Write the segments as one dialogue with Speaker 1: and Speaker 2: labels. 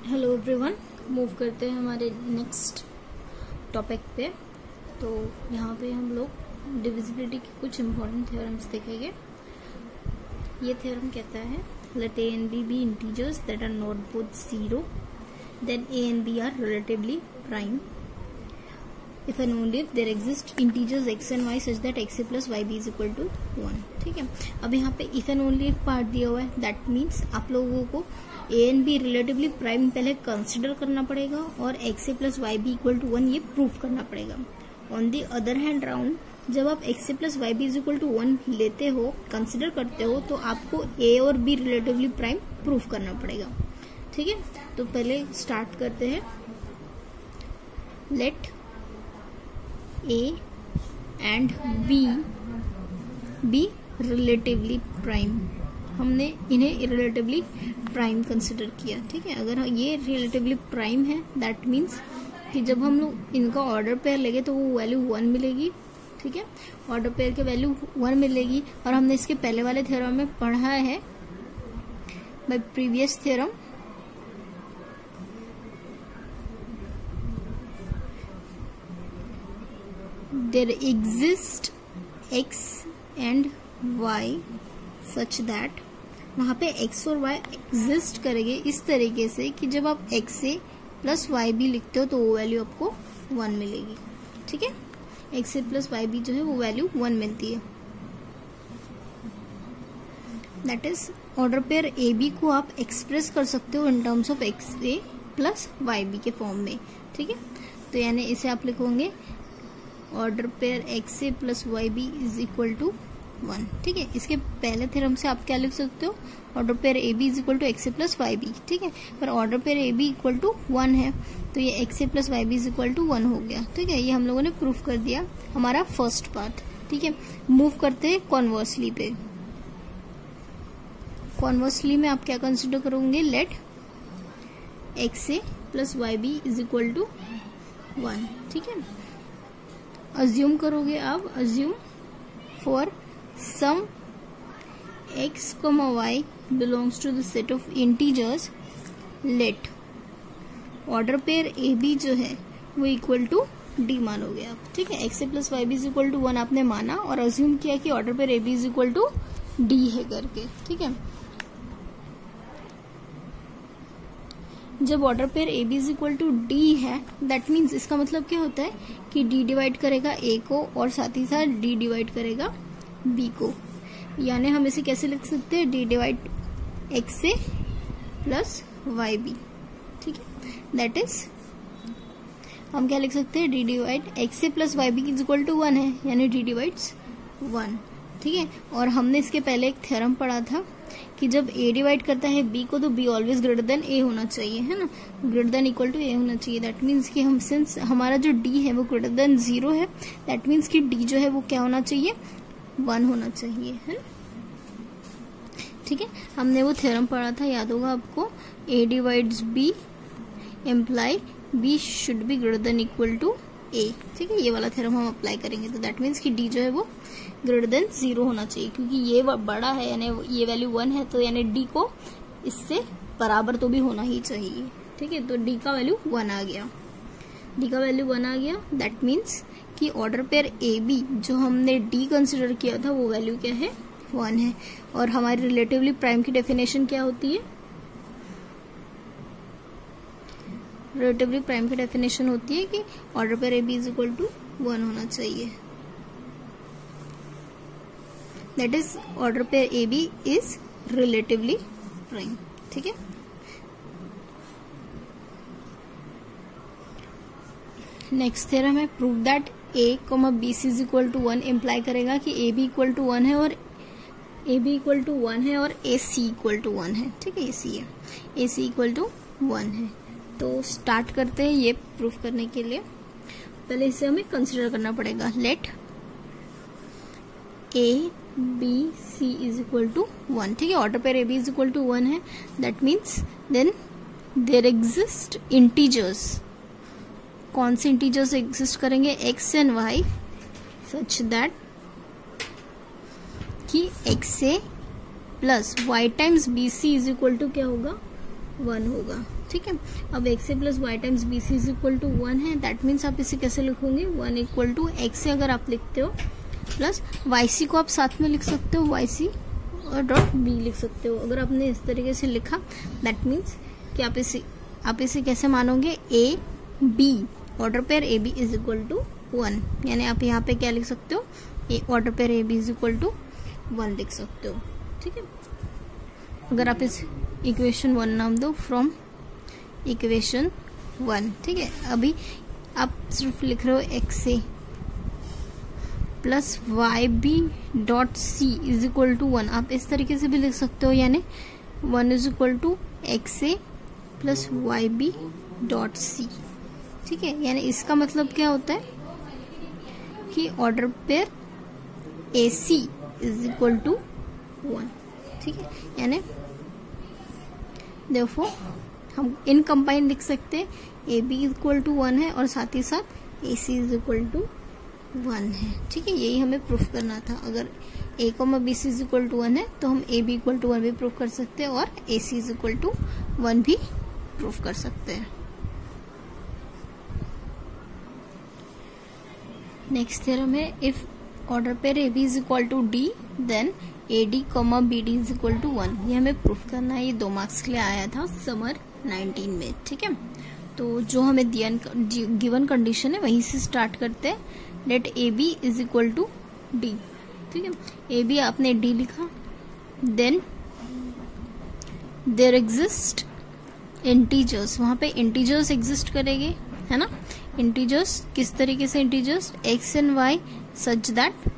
Speaker 1: Hello everyone, move करते हैं हमारे नेक्स्ट टॉपिक पे। तो यहाँ पे हम लोग डिविजिबिलिटी की कुछ इम्पोर्टेंट थ्योरम्स देखेंगे। ये थ्योरम कहता है let a and b integers that are not both zero, then a and B are relatively prime if and only if there exist integers x and y such that x plus yb is equal to 1। ठीक है, अब यहाँ पे if and only if part दिया हुआ है, that means आप लोगों को a and b relatively prime पहले कंसिडर करना पड़ेगा और x plus Y B equal to 1 ये प्रूफ करना पड़ेगा। On the other hand round, जब आप x plus Y B is equal to 1 लेते हो, कंसिडर करते हो, तो आपको a और b रिलेटिवली प्राइम प्रूफ करना पड़ेगा। ठीक है, तो पहले स्टार्ट करते हैं। Let A and B be relatively prime। हमने इन्हें रिलेटिवली प्राइम कंसिडर किया। ठीक है, अगर ये रिलेटिवली प्राइम है, दैट मीन्स कि जब हम लोग इनका ऑर्डर पेयर लेंगे तो वो वैल्यू 1 मिलेगी। ठीक है, ऑर्डर पेयर की वैल्यू 1 मिलेगी। और हमने इसके पहले वाले थ्योरम में पढ़ा है by previous theorem, there exist x and y such that, वहां पे x और y एग्जिस्ट करेंगे इस तरीके से कि जब आप x a plus Y b लिखते हो तो वो वैल्यू आपको 1 मिलेगी। ठीक है, x a plus Y b जो है वो वैल्यू 1 मिलती है। That is order pair A b को आप एक्सप्रेस कर सकते हो in terms of x a plus Y b के फॉर्म में। ठीक है, तो यानी इसे आप लिखोगे order pair x A plus Y B is equal to 1। ठीक है, इसके पहले थ्योरम से आप क्या लिख सकते हो, order pair A B is equal to x A plus Y b. ठीक है, पर order pair A B equal to 1 है, तो ये x A plus Y B is equal to 1 हो गया। ठीक है, ये हम लोगों ने प्रूफ कर दिया हमारा फर्स्ट पार्ट। ठीक है, मूव करते हैं कॉन्वर्सली पे। कॉन्वर्सली में आप क्या कंसिडर करोगे, let x A plus Y B is equal to 1। ठीक है, अज्यूम करोगे आप, assume for some x, y belongs to the set of integers, let order pair A B जो है वो इक्वल टू डी मानोगे आप। ठीक है, x plus Y B is equal to 1 आपने माना और अज्यूम किया कि order pair A B is equal to D है करके। ठीक है, जब order pair A B is equal to D है, दैट मीन्स इसका मतलब क्या होता है कि डी डिवाइड करेगा ए को और साथ ही साथ डी डिवाइड करेगा बी को। यानी हम इसे कैसे लिख सकते हैं, डी डिवाइड एक्स ए प्लस वाई बी। ठीक है, दैट इज हम क्या लिख सकते हैं, d divide x A plus Y B is equal to 1 है, यानी डी डिवाइड्स 1। ठीक है, और हमने इसके पहले एक थ्योरम पढ़ा था कि जब a डिवाइड करता है b को तो b always greater than a होना चाहिए, है ना, greater than equal to a होना चाहिए। दैट मीन्स कि हम सिंस हमारा जो d है वो ग्रेटर देन 0 है, दैट मीन्स कि d जो है वो क्या होना चाहिए, 1 होना चाहिए, है ना। ठीक है, हमने वो थ्योरम पढ़ा था, याद होगा आपको, a divides b imply b should be greater than equal to a। ठीक है, ये वाला थ्योरम हम अप्लाई करेंगे तो दैट मीन्स कि d जो है वो ग्रेटर देन 0 होना चाहिए, क्योंकि ये बड़ा है यानी ये वैल्यू 1 है, तो यानी d को इससे बराबर तो भी होना ही चाहिए। ठीक है, तो d का वैल्यू 1 आ गया, d का वैल्यू 1 आ गया। दैट मीन्स कि ऑर्डर पेयर ए बी जो हमने d कंसिडर किया था वो वैल्यू क्या है, 1 है। और हमारी रिलेटिवली प्राइम की डेफिनेशन क्या होती है, रिलेटिवली प्राइम की डेफिनेशन होती है कि order pair A B is equal to 1 होना चाहिए। That is order pair A B is relatively prime. ठीक है, नेक्स्ट थ्योरम है prove that a comma b c is equal to 1 imply करेगा कि ए बी इक्वल टू 1 है और A B equal to 1 है और ए सी इक्वल टू 1 है। ठीक है, ए सी है, ए सी इक्वल टू 1 है। तो स्टार्ट करते हैं ये प्रूफ करने के लिए। पहले इसे हमें कंसिडर करना पड़ेगा, let A b c is equal to 1। ठीक है, order pair A B is equal to 1 है, that means then there exist integers. कौन से इंटीजर्स एग्जिस्ट करेंगे, x and y such that कि x a plus y times b c is equal to क्या होगा 1 होगा। ठीक है, अब x A plus y times b c is equal to 1 है, दैट मीन्स आप इसे कैसे लिखोगे, 1 इक्वल टू एक्स ए अगर आप लिखते हो प्लस वाई सी को आप साथ में लिख सकते हो, वाई सी और डॉट बी लिख सकते हो। अगर आपने इस तरीके से लिखा दैट मीन्स कि आप इसे कैसे मानोगे, a B order pair A B is equal to 1, यानी आप यहाँ पे क्या लिख सकते हो, a order pair A B is equal to 1 लिख सकते हो। ठीक है, अगर आप इस इक्वेशन 1 नाम दो फ्रॉम इक्वेशन 1। ठीक है, अभी आप सिर्फ लिख रहे हो x A plus Y b dot c is equal to 1, आप इस तरीके से भी लिख सकते हो, यानी 1 is equal to x A plus Y b dot c. ठीक है, यानी इसका मतलब क्या होता है कि order pair a C is equal to 1। ठीक है, यानी देयरफॉर हम इन कंबाइन लिख सकते हैं, A B is equal to 1 है और साथ ही साथ a C is equal to 1 है। ठीक है, यही हमें प्रूफ करना था। अगर a comma b c is equal to 1 है तो हम ए बी इक्वल टू 1 भी प्रूफ कर सकते हैं और A C is equal to 1 भी प्रूफ कर सकते हैं। नेक्स्ट थ्योरम है, if order pair A B is equal to D then A D comma B D is equal to 1। ये हमें प्रूफ करना है, ये 2 मार्क्स के लिए आया था समर 19 में। ठीक है, तो जो हमें गिवन कंडीशन है वहीं से स्टार्ट करते हैं। Let A B is equal to D. ठीक है, ए बी आपने डी लिखा, देन देयर एग्जिस्ट इंटीजर्स, वहां पे इंटीजर्स एग्जिस्ट करेंगे, है ना। इंटीजर्स किस तरीके से, integers X and Y such that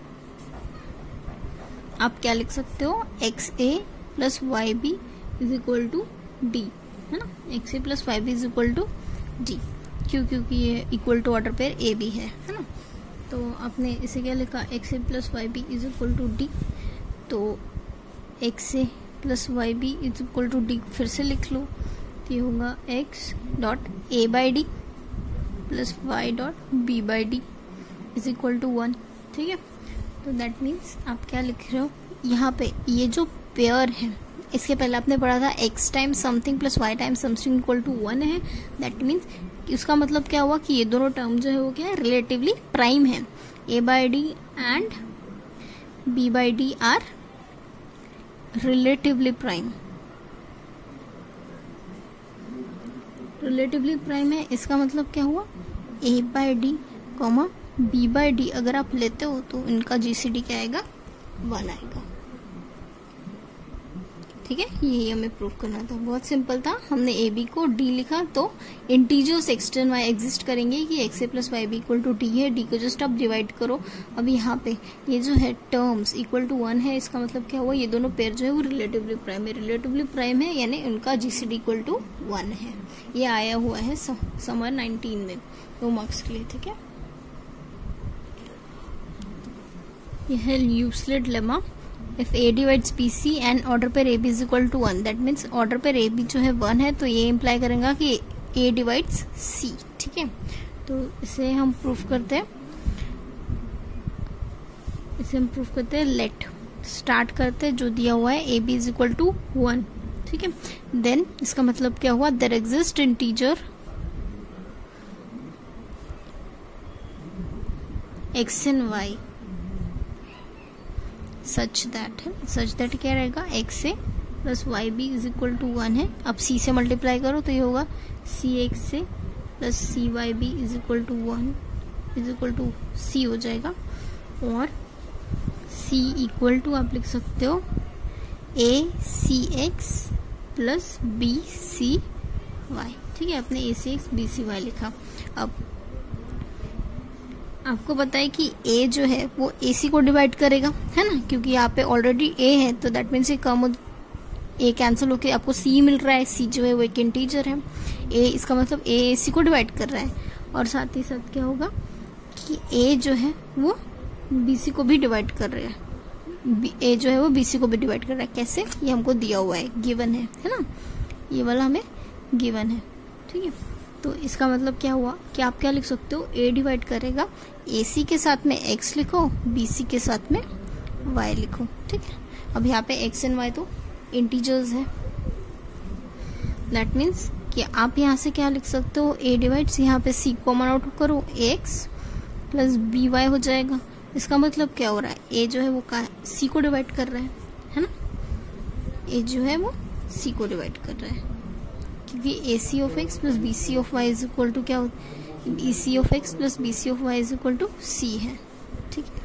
Speaker 1: आप क्या लिख सकते हो, x A plus Y B is equal to D, है ना। X A plus Y B is equal to D, क्योंकि ये equal to order pair A B है ना। तो आपने इसे क्या लिखा, X A plus Y B is equal to D, तो X A plus Y B is equal to D फिर से लिख लो, तो ये होगा X dot A by D plus Y dot B by D is equal to 1। ठीक है, तो दैट मीन्स आप क्या लिख रहे हो, यहाँ पे ये जो पेयर है, इसके पहले आपने पढ़ा था X time something plus Y time something equal to 1 है। दैट मीन्स उसका मतलब क्या हुआ कि ये दोनों टर्म जो है वो क्या है, रिलेटिवली प्राइम है। A by D and B by D are relatively prime, relatively prime है। इसका मतलब क्या हुआ, A by D comma B by D अगर आप लेते हो तो इनका जीसीडी क्या आएगा, 1 आएगा। ठीक है, यही हमें प्रूफ करना था, बहुत सिंपल था। हमने ए बी को डी लिखा तो integers X and Y exist करेंगे कि X A plus Y B equal to D है, डी को जस्ट आप डिवाइड करो। अब यहाँ पे ये जो है टर्म्स इक्वल टू 1 है, इसका मतलब क्या हुआ, ये दोनों पेयर जो है वो रिलेटिवली प्राइम है, रिलेटिवली प्राइम है यानी उनका जीसीडी इक्वल टू 1 है। ये आया हुआ है समर 19 में 2 मार्क्स के लिए। ठीक है, यह है ल्यूसलेट lemma, if A divides B C and order pair A B is equal to 1, that means order pair A B जो है 1 है, तो ये इम्प्लाई करेगा कि ए डिवाइड्स सी। ठीक है, तो इसे हम प्रूफ करते हैं, लेट स्टार्ट करते हैं, जो दिया हुआ है A B is equal to 1। ठीक है, देन इसका मतलब क्या हुआ, there exist integer X and Y such that क्या रहेगा, X A plus Y B is equal to 1 है। अब सी से मल्टीप्लाई करो तो ये होगा C X A plus C Y B is equal to 1 is equal to C हो जाएगा, और सी इक्वल टू आप लिख सकते हो A C X plus B C Y. ठीक है, आपने A C X B C Y लिखा। अब आपको पता है कि a जो है वो ac को डिवाइड करेगा, है ना, क्योंकि यहाँ पे ऑलरेडी a है, तो दैट मीन्स ये कम a कैंसिल होके आपको c मिल रहा है। c जो है वो एक इंटीजर है, a इसका मतलब a ac को डिवाइड कर रहा है, और साथ ही साथ क्या होगा कि a जो है वो bc को भी डिवाइड कर रहा है, a जो है वो bc को भी डिवाइड कर रहा है। कैसे, ये हमको दिया हुआ है, गिवन है ना, ये वाला हमें गिवन है। ठीक है, तो इसका मतलब क्या हुआ कि आप क्या लिख सकते हो, a डिवाइड करेगा AC के साथ में x लिखो, BC के साथ में y लिखो। ठीक है, अब यहाँ पे x एंड y तो इंटीजर्स है, दैट मीन्स कि आप यहाँ से क्या लिख सकते हो, ए डिवाइड्स, यहाँ पे सी कॉमन आउट करो, एक्स प्लस बी वाई हो जाएगा। इसका मतलब क्या हो रहा है, ए जो है वो सी को डिवाइड कर रहा है ना, ए जो है वो सी को डिवाइड कर रहा है, क्योंकि A C of X plus B C of Y is equal to क्या होता है, B C of X plus B C of Y is equal to C है। ठीक है,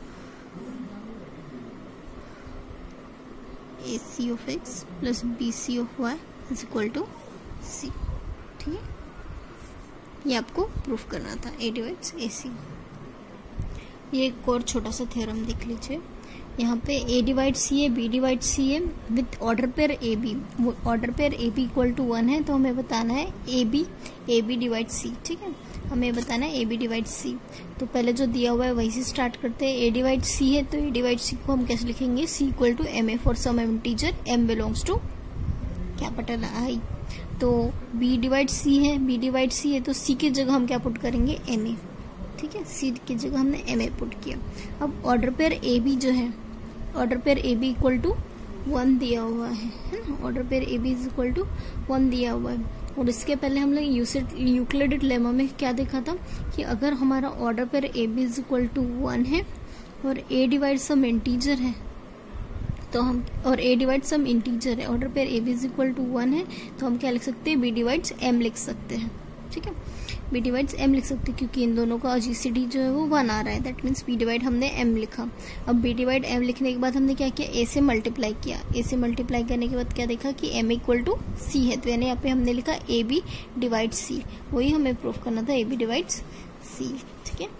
Speaker 1: A C of X plus B C of Y is equal to C. ठीक है, ये आपको प्रूफ करना था, ए डिवाइड्स ए सी। ये एक और छोटा सा थ्योरम देख लीजिए, यहाँ पे ए डिवाइड सी है, बी डिवाइड सी है with order pair A B, order pair A B equal to 1 है, तो हमें बताना है ए बी डिवाइड सी। ठीक है, हमें बताना है ए बी डिवाइड सी। तो पहले जो दिया हुआ है वही से स्टार्ट करते हैं। ए डिवाइड सी है तो ए डिवाइड सी को हम कैसे लिखेंगे, C equal to M A for some integer M belongs to capital I. तो बी डिवाइड सी है, बी डिवाइड सी है तो सी की जगह हम क्या पुट करेंगे, एम ए। ठीक है, सी की जगह हमने एम ए पुट किया। अब ऑर्डर पेयर ए बी जो है, order pair A B equal to 1 दिया हुआ है ना, order pair A B is equal to 1 दिया हुआ है। और इसके पहले हम लोग यूक्लिडेड लेमा में क्या देखा था कि अगर हमारा order pair A B is equal to 1 है और ए डिवाइड सम इंटीजर है तो हम, और ए डिवाइड सम इंटीजर है, order pair A B is equal to 1 है तो हम क्या लिख सकते हैं, बी डिवाइड्स एम लिख सकते हैं। ठीक है, बी डिवाइड्स एम लिख सकते हैं क्योंकि इन दोनों का जीसीडी जो है वो 1 आ रहा है, दैट मीन्स बी डिवाइड हमने एम लिखा। अब बी डिवाइड एम लिखने के बाद हमने क्या किया, ए से मल्टीप्लाई किया, ए से मल्टीप्लाई करने के बाद क्या देखा कि एम इक्वल टू सी है, तो यानी यहाँ पे हमने लिखा ए बी डिवाइड सी, वही हमें प्रूफ करना था, ए बी डिवाइड्स सी। ठीक है,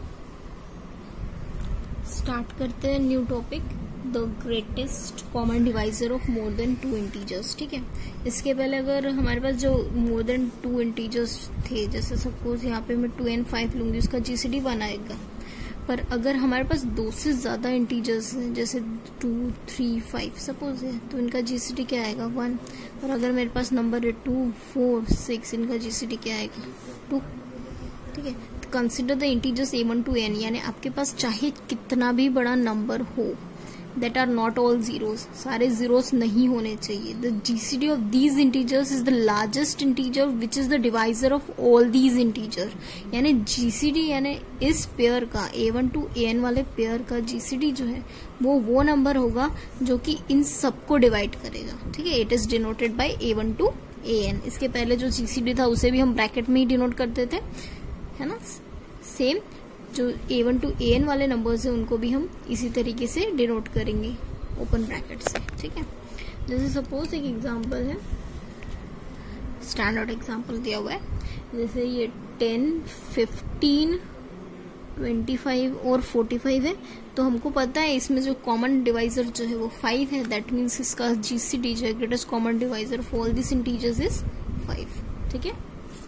Speaker 1: स्टार्ट करते हैं new topic, the greatest common divisor of more than 2 integers. ठीक है, इसके पहले अगर हमारे पास जो मोर देन 2 इंटीजर्स थे, जैसे सपोज यहाँ पे मैं 2 and 5 लूंगी, उसका जीसीडी 1 आएगा। पर अगर हमारे पास 2 से ज्यादा इंटीजर्स हैं, जैसे 2, 3, 5 सपोज है, तो इनका जीसीडी क्या आएगा, 1। और अगर मेरे पास नंबर है 2, 4, 6, इनका जीसीडी क्या आएगा, 2। ठीक है, consider the integers a1 to n, यानी आपके पास चाहे कितना भी बड़ा नंबर हो, that are not all zeros, सारे zeros नहीं होने चाहिए। The GCD of these integers is the largest integer which is the divisor of all these integer, यानी GCD यानी इस पेयर का A1 to AN वाले पेयर का GCD जो है वो नंबर होगा जो कि इन सबको डिवाइड करेगा। ठीक है, it is denoted by A1 to AN। इसके पहले जो GCD था उसे भी हम ब्रैकेट में ही डिनोट करते थे, है ना। सेम जो A1 to AN वाले नंबर्स हैं उनको भी हम इसी तरीके से डिनोट करेंगे ओपन ब्रैकेट से। ठीक है, जैसे सपोज एक एग्जांपल है, स्टैंडर्ड एग्जांपल दिया हुआ है, जैसे ये 10, 15, 25 और 45 है, तो हमको पता है इसमें जो कॉमन डिवाइजर जो है वो 5 है, दैट मीन्स इसका जीसीडी जो है greatest common divisor for all this integers is 5। ठीक है,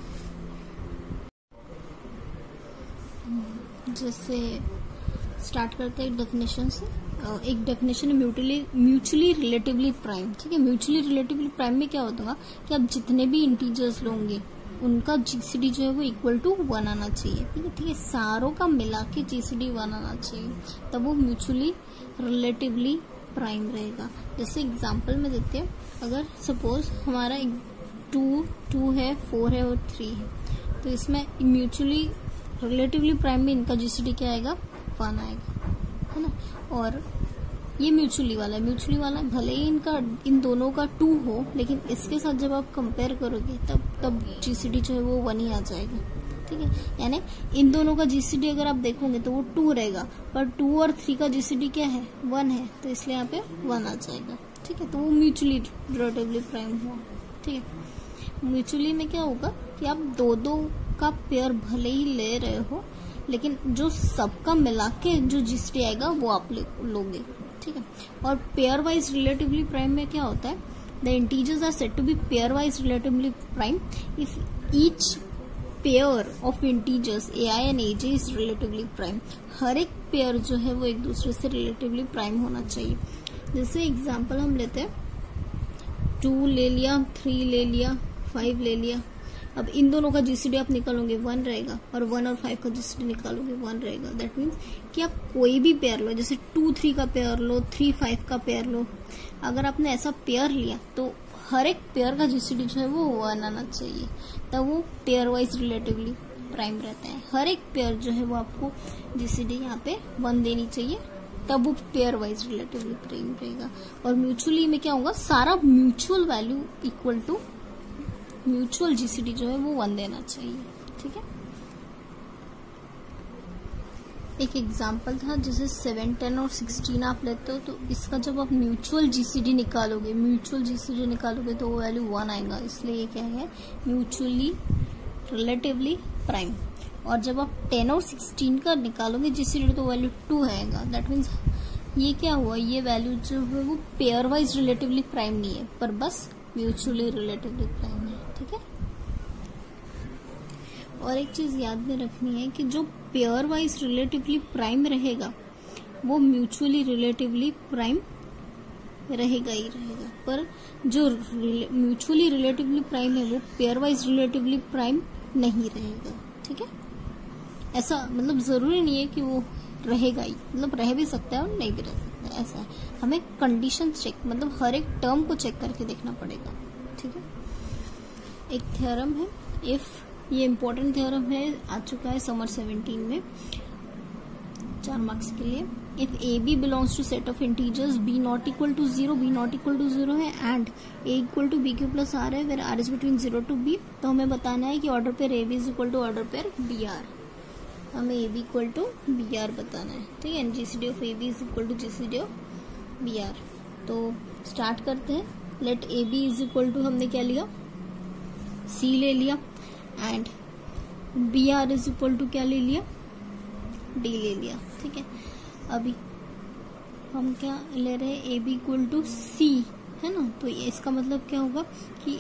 Speaker 1: जैसे स्टार्ट करते हैं डेफिनेशन से। एक डेफिनेशन है म्यूचुअली रिलेटिवली प्राइम। ठीक है, म्यूचुअली रिलेटिवली प्राइम में क्या होता है कि आप जितने भी इंटीजर्स लोगे उनका जीसीडी जो है वो इक्वल टू 1 आना चाहिए। ठीक है, सारों का मिला के जीसीडी 1 आना चाहिए, तब वो म्यूचुअली रिलेटिवली प्राइम रहेगा। जैसे एग्जांपल में देते हैं, अगर सपोज हमारा 2 है, 4 है और 3 है, तो इसमें म्यूचुअली रिलेटिवली प्राइम में इनका जीसीडी क्या आएगा, 1 आएगा, है ना। और ये म्यूचुअली वाला भले ही इन दोनों का 2 हो, लेकिन इसके साथ जब आप कंपेयर करोगे तब जीसीडी जो है वो 1 ही आ जाएगा। ठीक है, यानी इन दोनों का जीसीडी अगर आप देखोगे तो वो 2 रहेगा, पर 2 और 3 का जीसीडी क्या है, 1 है, तो इसलिए यहाँ पे 1 आ जाएगा। ठीक है, तो वो म्यूचुअली रिलेटिवली प्राइम हुआ। ठीक है, म्यूचुअली में क्या होगा कि आप दो का पेयर भले ही ले रहे हो, लेकिन जो सबका मिला के जो जीसीडी आएगा वो आप लोगे। ठीक है, और पेयर वाइज रिलेटिवली प्राइम में क्या होता है, the integers are said to be pairwise relatively prime if each pair of integers ai and aj is relatively prime. हर एक पेयर जो है वो एक दूसरे से रिलेटिवली प्राइम होना चाहिए। जैसे एग्जांपल हम लेते हैं, 2 ले लिया, 3 ले लिया, 5 ले लिया। अब इन दोनों का जीसीडी आप निकालोगे 1 रहेगा, और 1 और 5 का जीसीडी निकालोगे 1 रहेगा। दैट मीन्स कि आप कोई भी पेयर लो, जैसे 2, 3 का पेयर लो, 3, 5 का पेयर लो, अगर आपने ऐसा पेयर लिया तो हर एक पेयर का जीसीडी जो है वो 1 आना चाहिए, तब वो पेयर वाइज रिलेटिवली प्राइम रहता है। हर एक पेयर जो है वो आपको जीसीडी यहाँ पे 1 देनी चाहिए, तब वो पेयर वाइज रिलेटिवली प्राइम रहेगा। और म्यूचुअली में क्या होगा, सारा mutual value equal to mutual GCD जो है वो 1 देना चाहिए। ठीक है, एक एग्जाम्पल था जैसे 7, 10 और 16 आप लेते हो, तो इसका जब आप म्यूचुअल जीसीडी निकालोगे तो वो वैल्यू 1 आएगा, इसलिए ये क्या है, म्यूचुअली रिलेटिवली प्राइम। और जब आप 10 और 16 का निकालोगे जीसीडी तो वैल्यू 2 आएगा। दैट मीन्स ये क्या हुआ, ये वैल्यू जो है वो पेयर वाइज रिलेटिवली प्राइम नहीं है, पर बस म्यूचुअली रिलेटिवली प्राइम है। ठीक है, और एक चीज याद में रखनी है कि जो पेयर वाइज रिलेटिवली प्राइम रहेगा वो म्यूचुअली रिलेटिवली प्राइम रहेगा ही रहेगा, पर जो म्यूचुअली रिलेटिवली प्राइम है वो पेयर वाइज रिलेटिवली प्राइम नहीं रहेगा। ठीक है, ऐसा मतलब जरूरी नहीं है कि वो रहेगा ही, मतलब रह भी सकता है और नहीं भी रह सकता है, ऐसा है। हमें कंडीशन चेक, मतलब हर एक टर्म को चेक करके देखना पड़ेगा। ठीक है, एक थ्योरम है, इफ, ये इम्पोर्टेंट थ्योरम है, आ चुका है समर 17 में 4 मार्क्स के लिए। If A B belongs to set of integers B not equal to 0, B not equal to 0 है, and A equal to B Q plus R है, where R is between 0 to B, तो हमें बताना है कि order pair A B is equal to order pair B R. हमें A B equal to B R बताना है। ठीक है, GCD of A B is equal to GCD of B R. तो स्टार्ट करते हैं। Let A B is equal to, हमने क्या लिया, सी ले लिया, and B R is equal to क्या ले लिया, डी ले लिया। ठीक है, अभी हम क्या ले रहे हैं, A B equal to C है ना, तो इसका मतलब क्या होगा कि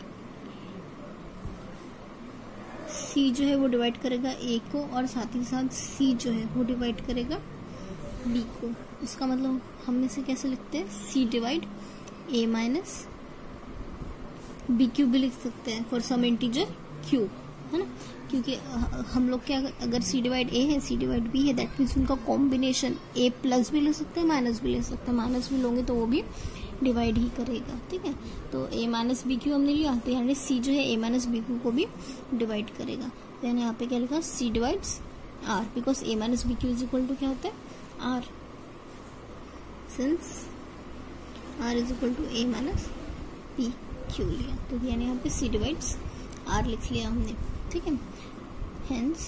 Speaker 1: सी जो है वो डिवाइड करेगा ए को, और साथ ही साथ सी जो है वो डिवाइड करेगा बी को। इसका मतलब हम इसे कैसे लिखते हैं, C divide A minus B Q भी लिख सकते हैं फॉर सम इंटीजर क्यू, है ना, क्योंकि हम लोग क्या, अगर सी डिवाइड ए है, सी डिवाइड बी है, दैट मीन्स उनका कॉम्बिनेशन ए प्लस भी ले सकते हैं, माइनस भी ले सकते हैं। माइनस भी लोगे तो वो भी डिवाइड ही करेगा। ठीक है, तो ए माइनस बी क्यू हमने लिया, तो यानी सी जो है ए माइनस बी क्यू को भी डिवाइड करेगा। तो यानी यहाँ पे क्या लिखा, C divides R, because A minus B Q is equal to क्या होता है, R, since R is equal to A minus B Q लिया, तो यानी यहाँ पे सी डिवाइड्स आर लिख लिया हमने। ठीक है, हेंस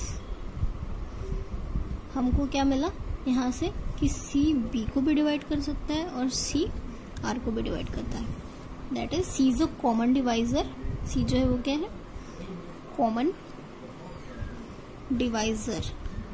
Speaker 1: हमको क्या मिला यहाँ से कि सी बी को भी डिवाइड कर सकता है और सी आर को भी डिवाइड करता है। That is C is a common divisor. C जो है वो क्या है, कॉमन डिवाइजर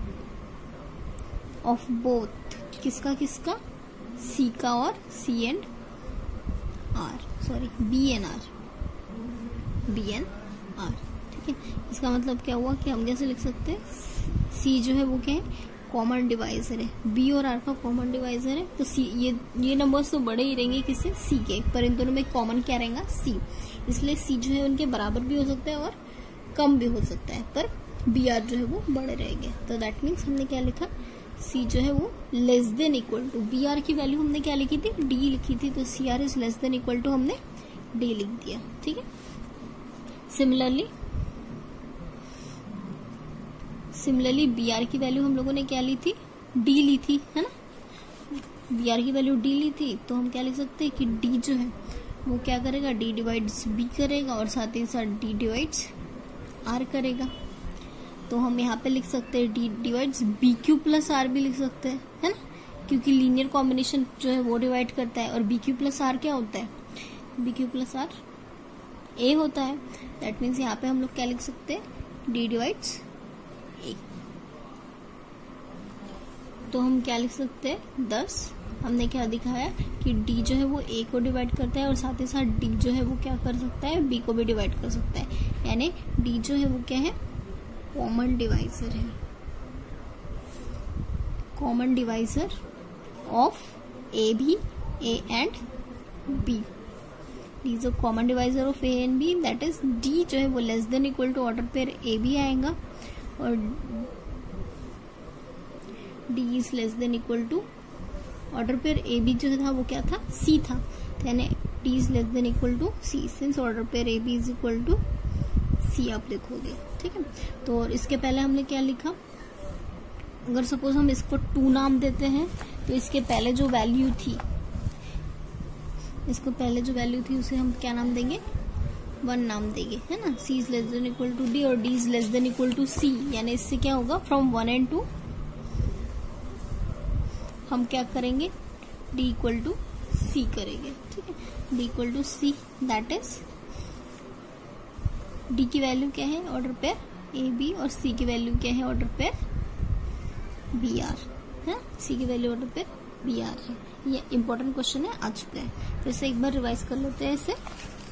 Speaker 1: ऑफ बोथ, किसका किसका, सी का और C and R, sorry B and R, B and R. ठीक है, इसका मतलब क्या हुआ कि हम कैसे लिख सकते हैं, सी जो है वो क्या है, कॉमन डिवाइजर है, बी और आर का कॉमन डिवाइजर है, तो सी, ये नंबर्स तो बड़े ही रहेंगे किससे, सी के, पर इन दोनों में कॉमन क्या रहेगा, सी, इसलिए सी जो है उनके बराबर भी हो सकता है और कम भी हो सकता है, पर बी आर जो है वो बड़े रहेंगे। तो दैट मीन्स हमने क्या लिखा, सी जो है वो less than equal to, B R की वैल्यू हमने क्या लिखी थी, डी लिखी थी, तो C R is less than equal to हमने डी लिख दिया। ठीक है, सिमिलरली बी आर की वैल्यू हम लोगों ने क्या ली थी, डी ली थी, है ना, बी आर की वैल्यू डी ली थी, तो हम क्या लिख सकते हैं कि डी जो है वो क्या करेगा, डी डिवाइड्स बी करेगा और साथ ही साथ डी डिवाइड्स आर करेगा। तो हम यहाँ पे लिख सकते हैं D divides B Q plus R भी लिख सकते हैं, है ना, क्योंकि लीनियर कॉम्बिनेशन जो है वो डिवाइड करता है, और बी क्यू प्लस आर क्या होता है, B Q plus R A होता है। दैट मीन्स यहाँ पे हम लोग क्या लिख सकते हैं, डी डिवाइड्स ए। तो हम क्या लिख सकते हैं, 10, हमने क्या दिखाया कि डी जो है वो ए को डिवाइड करता है और साथ ही साथ डी जो है वो क्या कर सकता है, बी को भी डिवाइड कर सकता है, यानी डी जो है वो क्या है, कॉमन डिवाइजर है, common divisor of A B, A and B, D is a common divisor of A and B, that is D जो है वो less than equal to order pair A B आएगा, और D is less than equal to order pair A B जो था वो क्या था, सी था, यानी D is less than equal to C, since order pair A B is equal to C आप लिखोगे, ठीक है। तो और इसके पहले हमने क्या लिखा, अगर सपोज हम इसको 2 नाम देते हैं तो इसके पहले जो वैल्यू थी, इसको पहले जो वैल्यू थी उसे हम क्या नाम देंगे, 1 नाम देंगे, है ना। C is less than equal to D और D is less than equal to C, यानी इससे क्या होगा, फ्रॉम 1 and 2 हम क्या करेंगे, D इक्वल टू C करेंगे, ठीक है। D equal to C, that is D की वैल्यू क्या है, ऑर्डर पेयर AB, और C की वैल्यू क्या है, ऑर्डर पेयर BR है। C की वैल्यू ऑर्डर पेयर BR है। ये इंपॉर्टेंट क्वेश्चन है, आ चुका है। तो इसे एक बार रिवाइज कर लेते हैं। इसे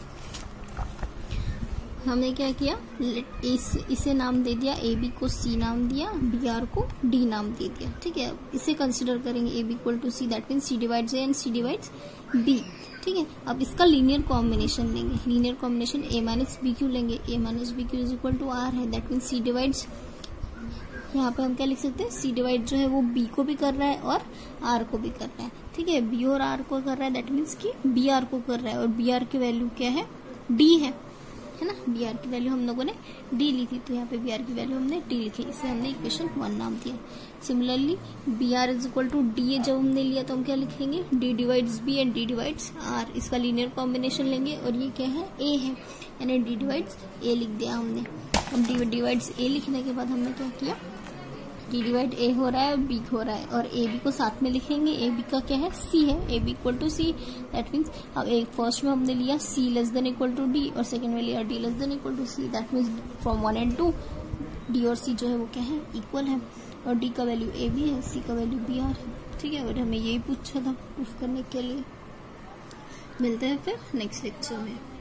Speaker 1: हमने क्या किया, इसे नाम दे दिया, ए बी को सी नाम दिया, बी आर को डी नाम दे दिया, ठीक है। इसे कंसिडर करेंगे A B equal to C, that mean C divides A and C divides B, ठीक है। अब इसका लीनियर कॉम्बिनेशन लेंगे, linear combination A minus B Q लेंगे, A minus B Q is equal to R है, that mean C divides, यहाँ पे हम क्या लिख सकते हैं, सी डिवाइड जो है वो बी को भी कर रहा है और आर को भी कर रहा है, ठीक है। बी और आर को कर रहा है, दैट मीन्स कि बी आर को कर रहा है, और बी आर की वैल्यू क्या है, डी है ना। बी आर की वैल्यू हम लोगों ने डी ली थी, तो यहाँ पे बी आर की वैल्यू हमने डी लिखी, इसे हमने इक्वेशन 1 नाम दिया। Similarly B R is equal to D जब हमने लिया तो हम क्या लिखेंगे, D divides B and D divides R, इसका लीनियर कॉम्बिनेशन लेंगे, और ये क्या है, ए है, यानी डी डिवाइड्स ए लिख दिया हमने। अब डी डिवाइड्स ए लिखने के बाद हमने क्या किया, डी डिवाइड ए हो रहा है और बी हो रहा है, और ए बी को साथ में लिखेंगे, ए बी का क्या है, सी है, A B equal to C, that means अब एक फर्स्ट में हमने लिया C less than equal to D, और सेकंड में लिया D less than equal to C, that means from 1 and 2 D और सी जो है वो क्या है, इक्वल है, और डी का वैल्यू ए बी है, सी का वैल्यू बी आर है, ठीक है। और हमें यही पूछा था प्रूफ करने के लिए। मिलते हैं फिर नेक्स्ट लेक्चर में।